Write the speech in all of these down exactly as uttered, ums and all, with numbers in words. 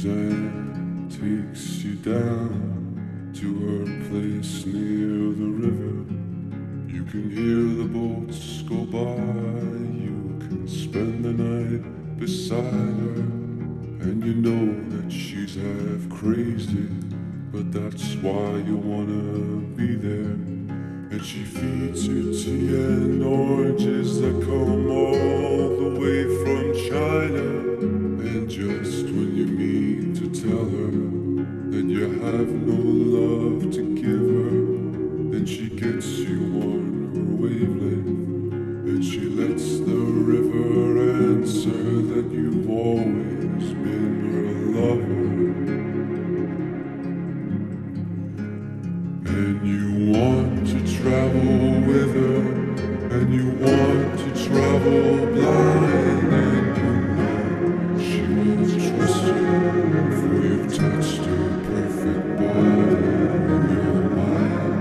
Suzanne takes you down to her place near the river. You can hear the boats go by, you can spend the night beside her, and you know that she's half crazy, but that's why you wanna be there. And she feeds you tea and oranges that come all the way from China. And just when you mean to tell her that you have no love to give her, then she gets you on her wavelength, and she lets the river answer that you've always been her lover. And you want to travel with her, and you want to travel blind, and you know she will trust you, for you've touched her perfect body in your mind.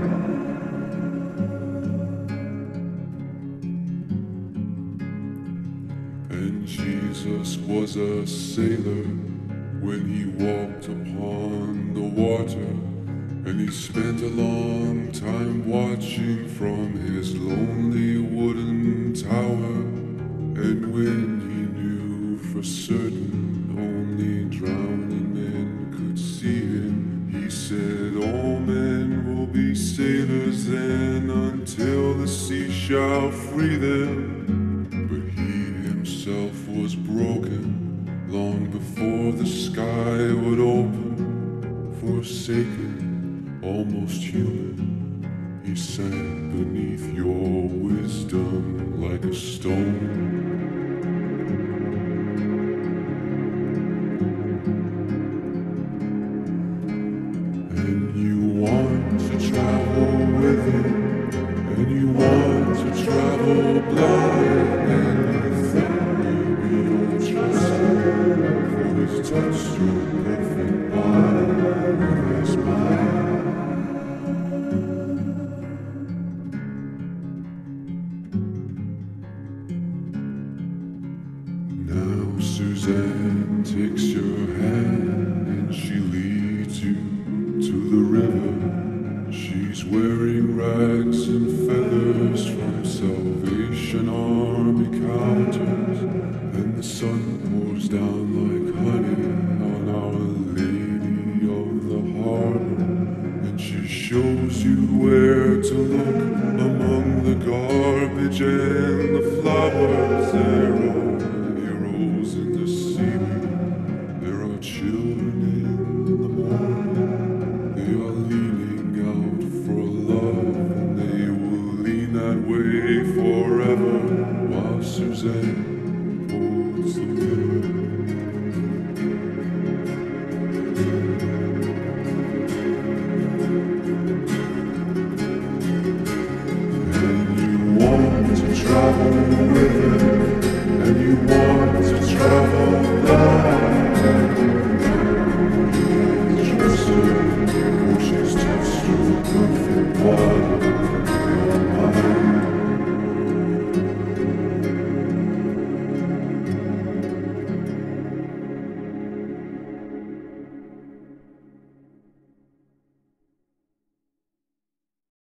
And Jesus was a sailor when he walked upon the water, and he spent a long time watching from his lonely wooden tower. And when he knew for certain only drowning men could see him, he said, all men will be sailors then, until the sea shall free them. But he himself was broken long before the sky would open. Forsaken, almost human, he sank beneath your wisdom like a stone. And you want to travel with him, and you want to travel blind, and you think maybe you'll trust him, for he's touched your perfect body with his mind. Now Suzanne takes your hand and she leads you to the river. She's wearing rags and feathers from Salvation Army counters, and the sun pours down like honey on Our Lady of the Harbor. And she shows you where to look among the garbage and the flowers. There are heroes in the seaweed, there are children in the morning. They are leaning out for love, and they will lean that way forever, while Suzanne holds the mirror. Travel with her, and you want to travel blind, and you trust her, for she's touched your perfect